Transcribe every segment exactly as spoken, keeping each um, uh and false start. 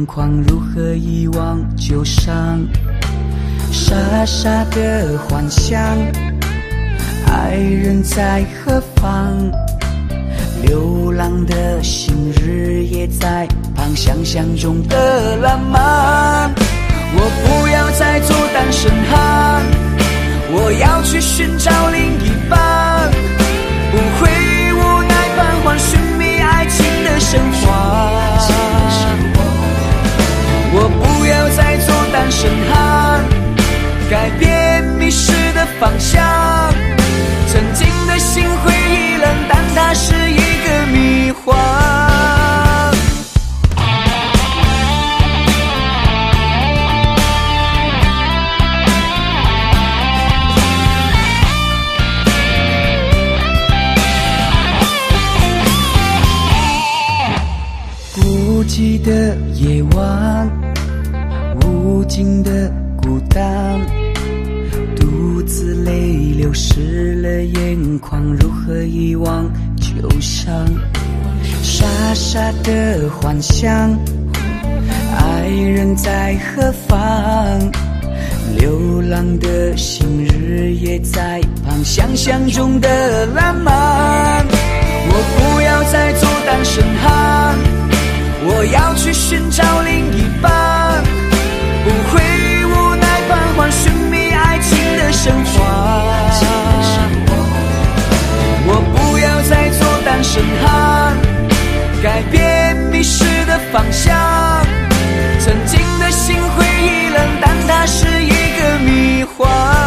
眶，如何遗忘旧伤？傻傻的幻想，爱人在何方？流浪的心，日夜在旁，想象中的浪漫。我不要再做单身汉，我要去寻找另一半，不会无奈彷徨，寻觅爱情的神话。我不要再做单身汉，改变迷失的方向。曾经的心灰意冷，但它是一个谜幻。孤寂的夜晚，无尽的孤单，独自泪流湿了眼眶，如何遗忘旧伤？傻傻的幻想，爱人在何方？流浪的心，日夜在旁，想象中的浪漫。我不要再做单身汉，我要去寻找另一半，不会无奈彷徨，寻觅爱情的神话。我不要再做单身汉，改变迷失的方向。曾经的心灰意冷，但它是一个谜幻。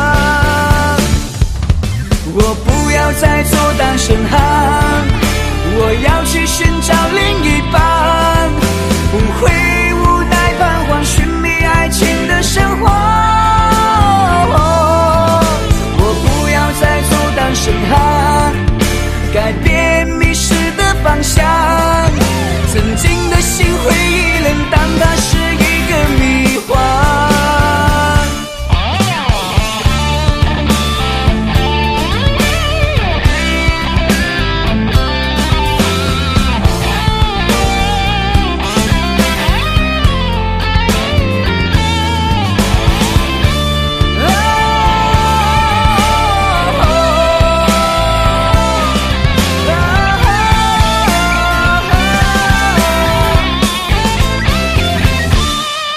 我不要再做单身汉，我要去寻找另一半，不会无奈彷徨，寻觅爱情的神话。我不要再做单身汉，改变迷失的方向。曾经的心灰意冷，但它是一个谜幻。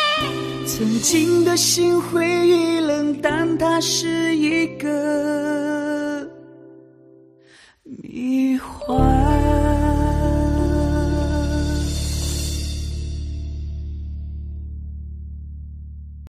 曾经的心灰意冷，但它是一个